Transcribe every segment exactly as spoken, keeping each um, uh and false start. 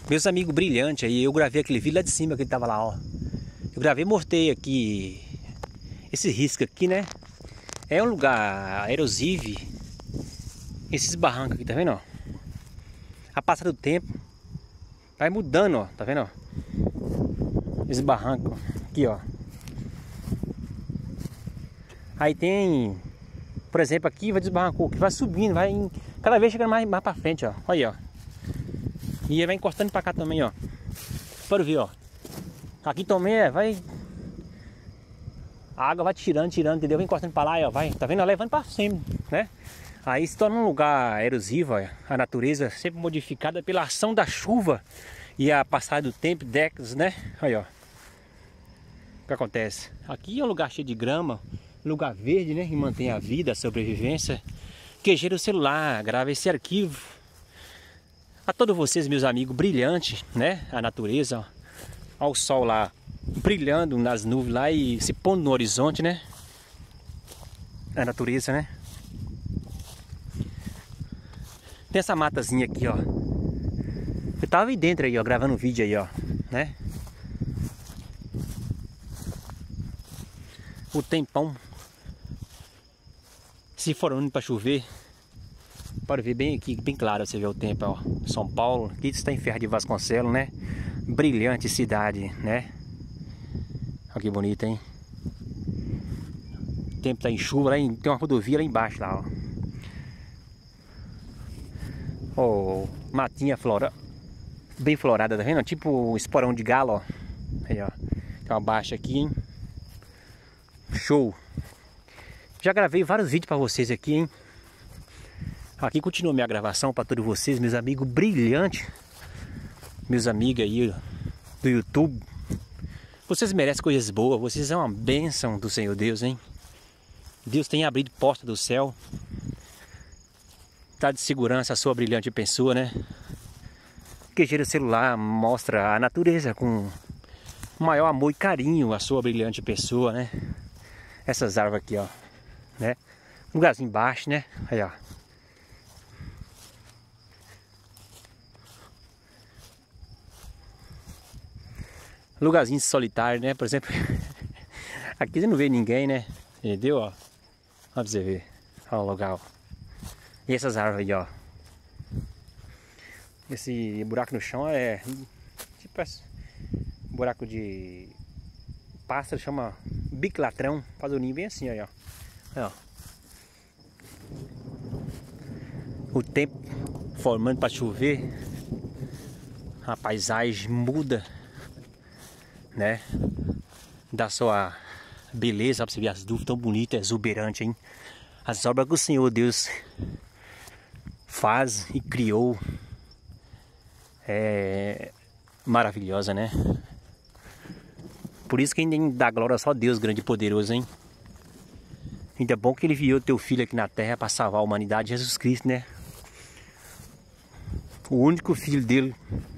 Meus amigos brilhantes aí, eu gravei aquele vídeo lá de cima que ele tava lá, ó. Eu gravei e mostrei aqui esse risco aqui, né? É um lugar erosivo. Esses barrancos aqui, tá vendo, ó? A passar do tempo vai mudando, ó, tá vendo, ó? Esse barranco aqui, ó. Aí tem, por exemplo, aqui vai desbarrancou, que vai subindo, vai em, cada vez chegando mais, mais pra frente, ó. Olha aí, ó. E aí vai encostando pra cá também, ó. Pode ver, ó. Aqui também é, vai. A água vai tirando, tirando, entendeu? Vai encostando pra lá, ó. Vai, tá vendo? Ó, levando pra cima, né? Aí se torna um lugar erosivo, ó. A natureza sempre modificada pela ação da chuva e a passagem do tempo, décadas, né? Aí, ó. O que acontece? Aqui é um lugar cheio de grama, lugar verde, né? E mantém a vida, a sobrevivência. Que gera o celular, grava esse arquivo. A todos vocês, meus amigos brilhantes, né? A natureza, ó. Olha o sol lá brilhando nas nuvens lá e se pondo no horizonte, né? A natureza, né? Tem essa matazinha aqui, ó. Eu tava aí dentro aí, ó, gravando um vídeo aí, ó, né? O tempão se formando para chover. Pode ver bem aqui, bem claro, você vê o tempo, ó. São Paulo, aqui está em Ferro de Vasconcelos, né? Brilhante cidade, né? Olha que bonito, hein? O tempo tá em chuva, lá em, tem uma rodovia lá embaixo, lá, ó. Ó, matinha flora, bem florada, tá vendo? Tipo esporão de galo, ó. Aí, ó. Tem uma baixa aqui, hein? Show! Já gravei vários vídeos pra vocês aqui, hein? Aqui continua minha gravação para todos vocês, meus amigos brilhantes, meus amigos aí do YouTube. Vocês merecem coisas boas, vocês são uma bênção do Senhor Deus, hein? Deus tem abrido porta do céu, tá de segurança a sua brilhante pessoa, né? Que gira o celular, mostra a natureza com maior amor e carinho a sua brilhante pessoa, né? Essas árvores aqui, ó, né? Um lugarzinho embaixo, né? Aí, ó. Lugarzinho solitário, né? Por exemplo, aqui você não vê ninguém, né? Entendeu? Ó, olha pra você ver. Olha o lugar, ó. E essas árvores aí, ó. Esse buraco no chão é tipo esse buraco de pássaro, chama bico-latrão. Faz o ninho bem assim, ó. Ó. O tempo formando para chover, a paisagem muda, né? Da sua beleza, pra você ver as dúvidas tão bonitas, exuberantes, hein? As obras que o Senhor Deus faz e criou é maravilhosa, né? Por isso que ainda dá glória só a Deus, grande e poderoso, hein? Ainda é bom que ele enviou teu filho aqui na terra para salvar a humanidade, Jesus Cristo, né? O único filho dele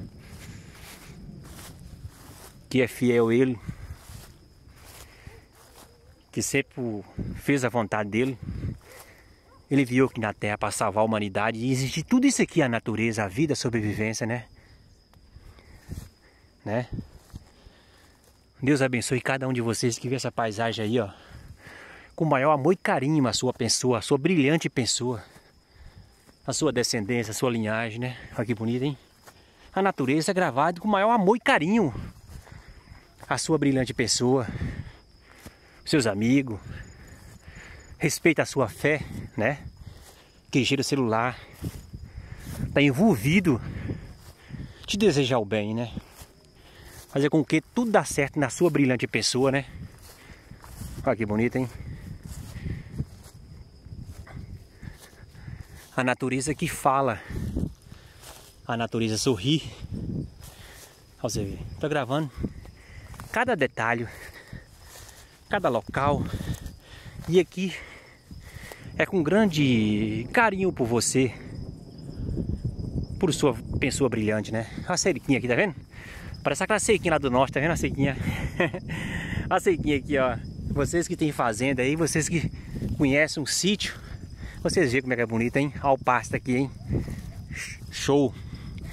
que é fiel a ele, que sempre fez a vontade dele. Ele enviou aqui na terra para salvar a humanidade. E existe tudo isso aqui, a natureza, a vida, a sobrevivência, né? Né? Deus abençoe cada um de vocês que vê essa paisagem aí, ó, com o maior amor e carinho a sua pessoa, a sua brilhante pessoa, a sua descendência, a sua linhagem, né? Olha que bonito, hein? A natureza é gravada com o maior amor e carinho a sua brilhante pessoa, seus amigos. Respeita a sua fé, né? Que gira o celular, tá envolvido te desejar o bem, né? Fazer com que tudo dá certo na sua brilhante pessoa, né? Olha que bonito, hein? A natureza que fala, a natureza sorri. Olha você ver, tô gravando cada detalhe, cada local. E aqui é com grande carinho por você, por sua pessoa brilhante, né? Olha a cerquinha aqui, tá vendo? Parece aquela cerquinha lá do norte, tá vendo a cerquinha? A cerquinha aqui, ó. Vocês que tem fazenda aí, vocês que conhecem um sítio, vocês veem como é que é bonito, hein? Olha o pasto aqui, hein? Show!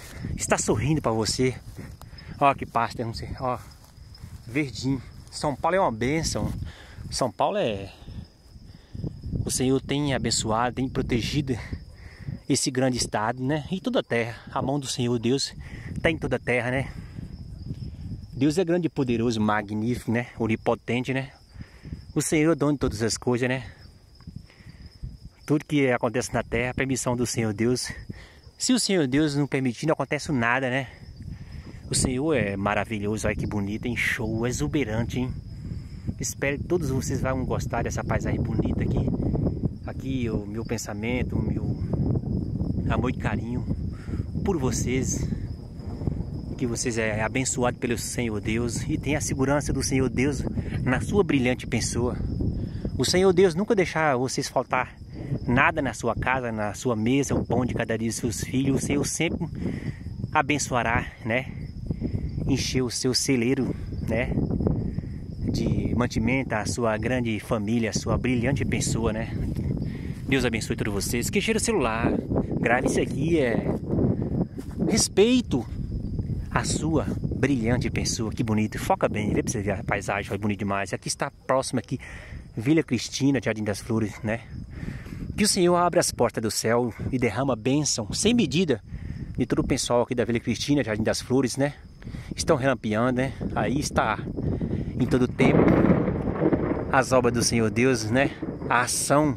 está sorrindo para você. Ó que pasta, não sei, ó, verdinho. São Paulo é uma bênção. São Paulo é... O Senhor tem abençoado, tem protegido esse grande estado, né? E toda a terra. A mão do Senhor Deus está em toda a terra, né? Deus é grande e poderoso, magnífico, né? Onipotente, né? O Senhor é dono de todas as coisas, né? Tudo que acontece na terra, permissão do Senhor Deus. Se o Senhor Deus não permitir, não acontece nada, né? O Senhor é maravilhoso, olha que bonito, hein? Show, exuberante, hein? Espero que todos vocês vão gostar dessa paisagem bonita aqui. Aqui o meu pensamento, o meu amor e carinho por vocês. Que vocês é abençoado pelo Senhor Deus e tem a segurança do Senhor Deus na sua brilhante pessoa. O Senhor Deus nunca deixar vocês faltar nada na sua casa, na sua mesa, o pão de cada dia dos seus filhos. O Senhor sempre abençoará, né? Encher o seu celeiro, né? De mantimento, a sua grande família, a sua brilhante pessoa, né? Deus abençoe todos vocês. Que cheira o celular, grave isso aqui, é respeito a sua brilhante pessoa. Que bonito, foca bem, vê pra você ver a paisagem, foi bonito demais. Aqui está próximo aqui, Vila Cristina, Jardim das Flores, né? Que o Senhor abra as portas do céu e derrama bênção sem medida de todo o pessoal aqui da Vila Cristina, Jardim das Flores, né? Estão relampeando, né? Aí está em todo o tempo as obras do Senhor Deus, né? A ação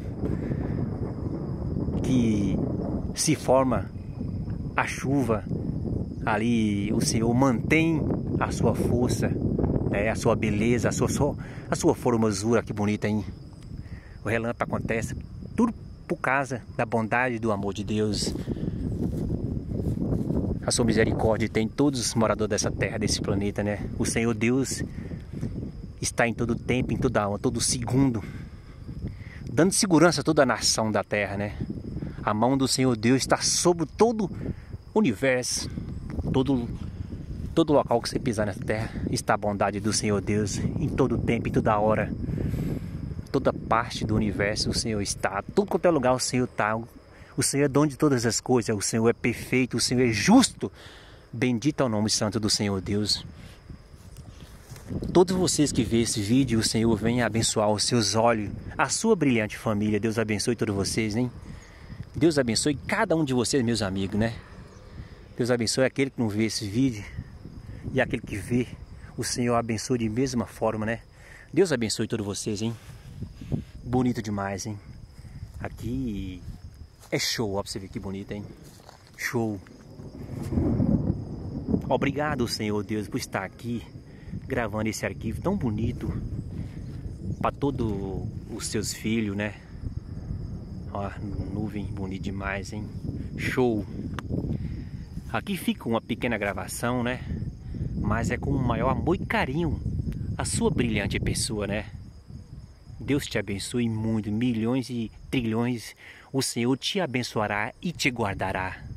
que se forma, a chuva, ali o Senhor mantém a sua força, né? A sua beleza, a sua, a sua formosura, que bonita, hein? O relâmpago acontece, tudo por causa da bondade e do amor de Deus. A sua misericórdia tem todos os moradores dessa terra, desse planeta, né? O Senhor Deus está em todo tempo, em toda alma, todo segundo, dando segurança a toda a nação da terra, né? A mão do Senhor Deus está sobre todo o universo, todo, todo local que você pisar nessa terra, está a bondade do Senhor Deus em todo tempo, em toda hora, toda parte do universo o Senhor está, todo quanto é lugar o Senhor está. O Senhor é dono de todas as coisas, o Senhor é perfeito, o Senhor é justo. Bendito é o nome santo do Senhor Deus. Todos vocês que vêem esse vídeo, o Senhor venha abençoar os seus olhos, a sua brilhante família. Deus abençoe todos vocês, hein? Deus abençoe cada um de vocês, meus amigos, né? Deus abençoe aquele que não vê esse vídeo e aquele que vê, o Senhor abençoe de mesma forma, né? Deus abençoe todos vocês, hein? Bonito demais, hein? Aqui é show, ó, pra você ver que bonito, hein? Show. Obrigado, Senhor Deus, por estar aqui gravando esse arquivo tão bonito para todos os seus filhos, né? Ó, nuvem bonita demais, hein? Show. Aqui fica uma pequena gravação, né? Mas é com o maior amor e carinho a sua brilhante pessoa, né? Deus te abençoe muito, milhões e trilhões. O Senhor te abençoará e te guardará.